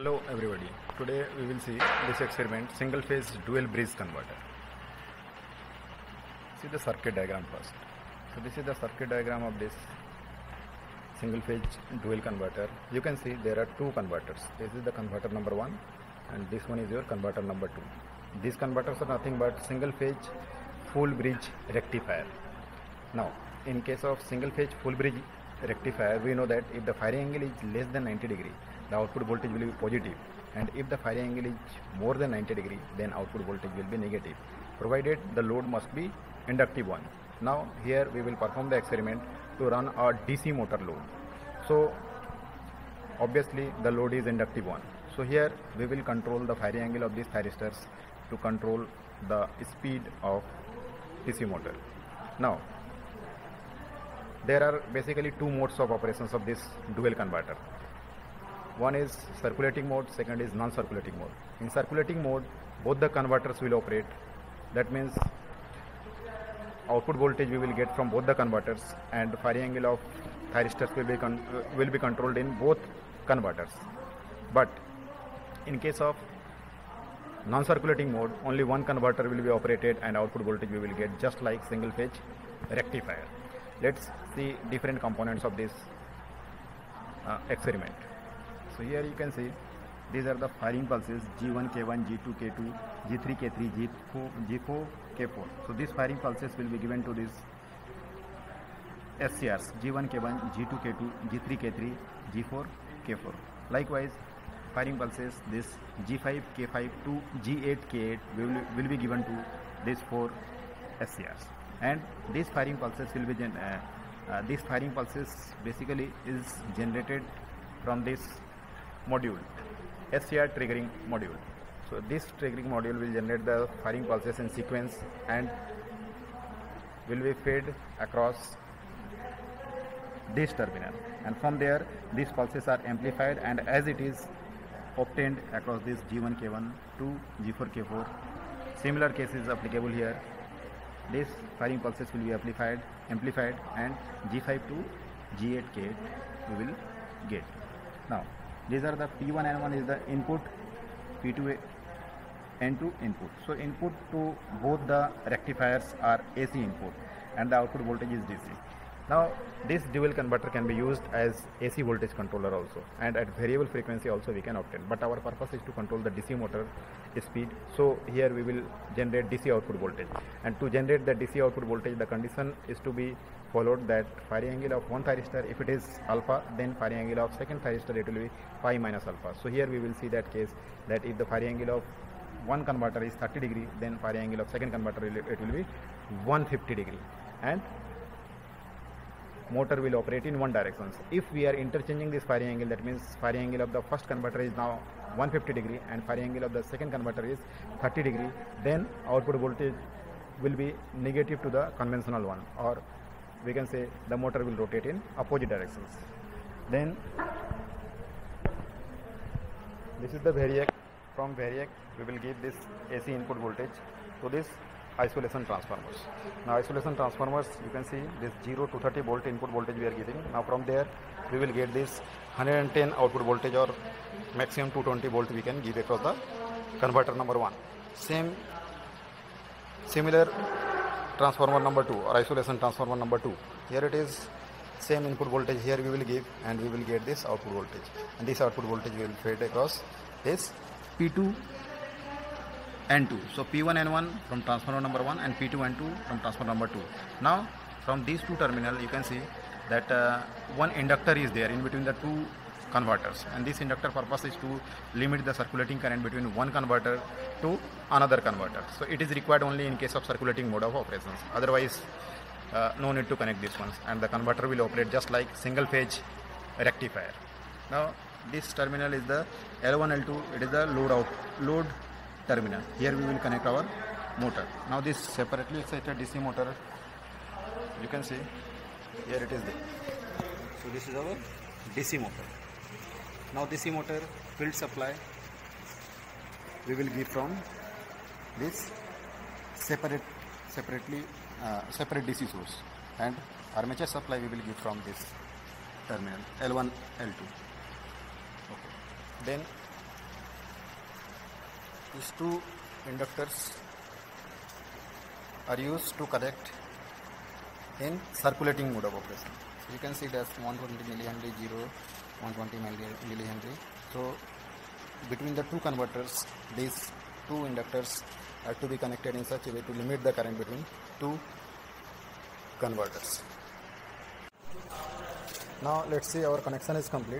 Hello everybody. Today we will see this experiment single phase dual bridge converter. See the circuit diagram first. So this is the circuit diagram of this single phase dual converter. You can see there are two converters. This is the converter number 1 and this one is your converter number 2. These converters are nothing but single phase full bridge rectifier. Now in case of single phase full bridge rectifier, we know that if the firing angle is less than 90 degree, the output voltage will be positive, and if the firing angle is more than 90 degree, then output voltage will be negative, provided the load must be inductive one. Now here we will perform the experiment to run a DC motor load. So obviously the load is inductive one. So here we will control the firing angle of these thyristors to control the speed of DC motor. Now there are basically two modes of operations of this dual converter. One is circulating mode, second is non-circulating mode. In circulating mode, both the converters will operate. That means output voltage we will get from both the converters, and the firing angle of thyristors will be controlled in both converters. But in case of non-circulating mode, only one converter will be operated and output voltage we will get just like single phase rectifier. Let's see different components of this experiment. So here you can see these are the firing pulses G1, K1, G2, K2, G3, K3, G4, K4. So these firing pulses will be given to these SCRs G1, K1, G2, K2, G3, K3, G4, K4. Likewise, firing pulses this G5, K5 to G8, K8 will be given to these four SCRs. And these firing pulses will be these firing pulses basically is generated from this module, SCR triggering module. So this triggering module will generate the firing pulses in sequence and will be fed across this terminal, and from there these pulses are amplified, and as it is obtained across this G1, K1 to G4, K4. Similar case is applicable here. These firing pulses will be amplified and G5 to G8, K8 we will get. Now these are the P1 and 1 is the input, P2 and 2 input. So input to both the rectifiers are AC input and the output voltage is DC. Now this dual converter can be used as AC voltage controller also, and at variable frequency also we can obtain, but our purpose is to control the DC motor speed. So here we will generate DC output voltage, and to generate the DC output voltage the condition is to be followed that firing angle of one thyristor, if it is alpha, then firing angle of second thyristor it will be phi minus alpha. So here we will see that case that if the firing angle of one converter is 30 degree, then firing angle of second converter it will be 150 degree, and motor will operate in one direction. If we are interchanging this firing angle, that means firing angle of the first converter is now 150 degree and firing angle of the second converter is 30 degree, then output voltage will be negative to the conventional one, or we can say the motor will rotate in opposite directions. Then this is the variac. From variac we will give this AC input voltage to this isolation transformers. Now isolation transformers, you can see this 0 to 30 volt input voltage we are giving. Now from there we will get this 110 output voltage, or maximum 220 volt we can give across the converter number 1. Similar transformer number 2 or isolation transformer number 2. Here it is same input voltage, here we will give and we will get this output voltage, and this output voltage will fade across this P2 and 2. So P1 and 1 from transformer number 1 and P2 and 2 from transformer number 2. Now from these two terminals you can see that one inductor is there in between the two converters, and this inductor purpose is to limit the circulating current between one converter to another converter. So it is required only in case of circulating mode of operations, otherwise no need to connect these ones, and the converter will operate just like single phase rectifier. Now this terminal is the L1, L2, it is the load terminal. Here we will connect our motor. Now this separately excited DC motor, you can see here it is there. So this is our DC motor. Now DC motor field supply we will give from this separate DC source, and armature supply we will give from this terminal L1, L2. Okay. Then These two inductors are used to connect in circulating mode of operation. So you can see that's 120 millihenry, 120 millihenry. So between the two converters, these two inductors are to be connected in such a way to limit the current between two converters. Now let's see, our connection is complete.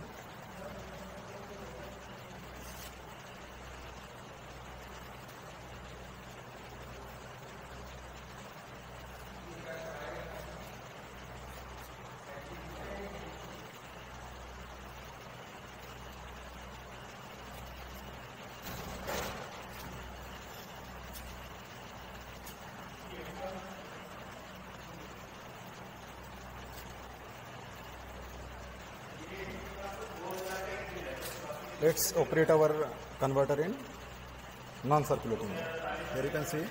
Let's operate our converter in non-circulating mode. Here you can see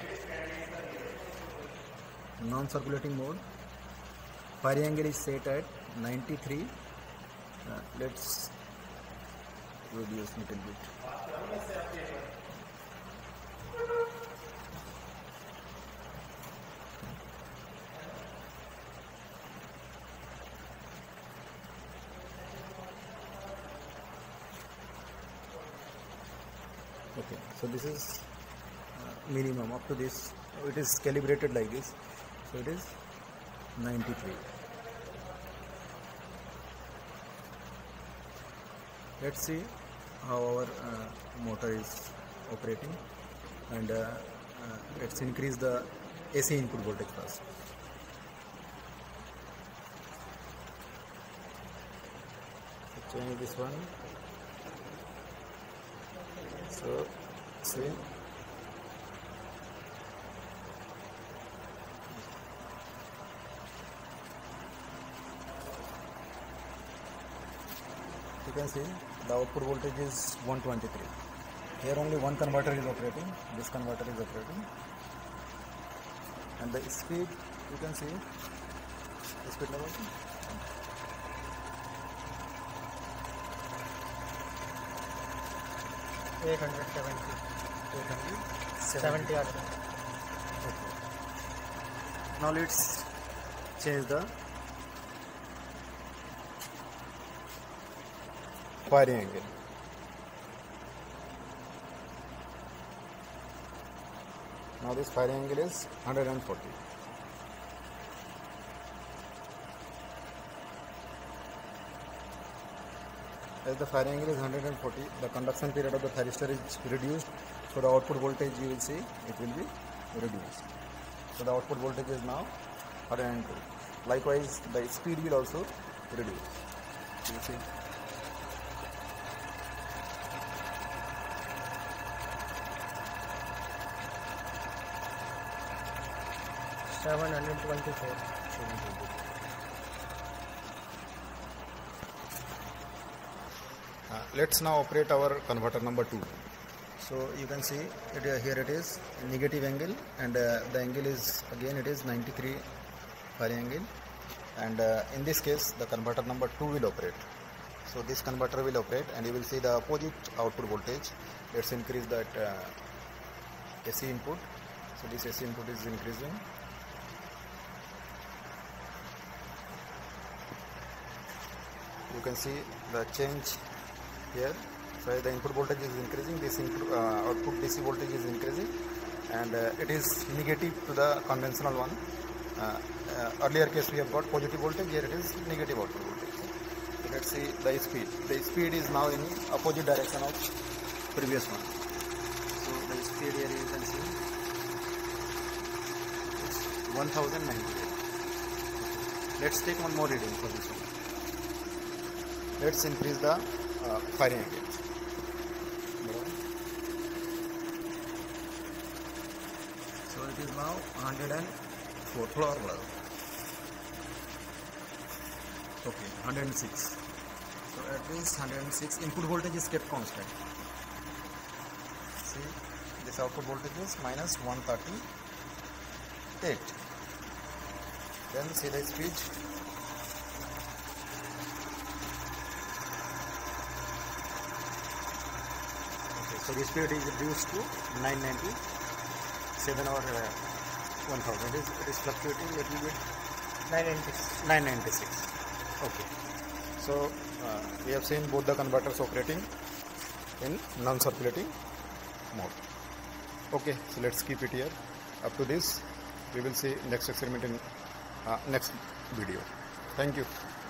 non-circulating mode. Firing angle is set at 93. Let's reduce a little bit. Okay, so this is minimum. Up to this, it is calibrated like this. So it is 93. Let's see how our motor is operating, and let's increase the AC input voltage first. So change this one. So see, you can see the output voltage is 123. Here only one converter is operating. This converter is operating, and the speed, you can see the speed level. 870 odd. Okay. Now let's change the firing angle. Now this firing angle is 140. As the firing angle is 140, the conduction period of the thyristor is reduced, so the output voltage, you will see, it will be reduced. So the output voltage is now 102. Likewise, the speed will also reduce. You see. Let's now operate our converter number 2. So you can see here it is negative angle, and the angle is again it is 93 firing angle, and in this case the converter number 2 will operate. So this converter will operate, and you will see the opposite output voltage. Let's increase that AC input. So this AC input is increasing. You can see the change here. So the input voltage is increasing, this output DC voltage is increasing, and it is negative to the conventional one. Earlier case we have got positive voltage, here it is negative output voltage. So let's see the speed. The speed is now in opposite direction of previous one. So the speed here you can see it's 1098. Let's take one more reading for this one. Let's increase the firing angle. So it is now 104 floor level. Okay, 106. So at this 106, input voltage is kept constant. See, this output voltage is minus 138. Then see the speed. So the speed is reduced to 997 or 1000. It is fluctuating a little bit. 996. 996. Okay. So we have seen both the converters operating in non-circulating mode. Okay, so let's keep it here. Up to this, we will see next experiment in next video. Thank you.